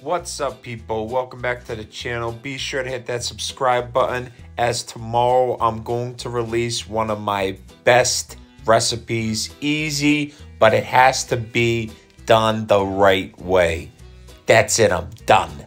What's up, people? Welcome back to the channel. Be sure to hit that subscribe button, as tomorrow I'm going to release one of my best recipes. Easy, but it has to be done the right way. That's it, I'm done.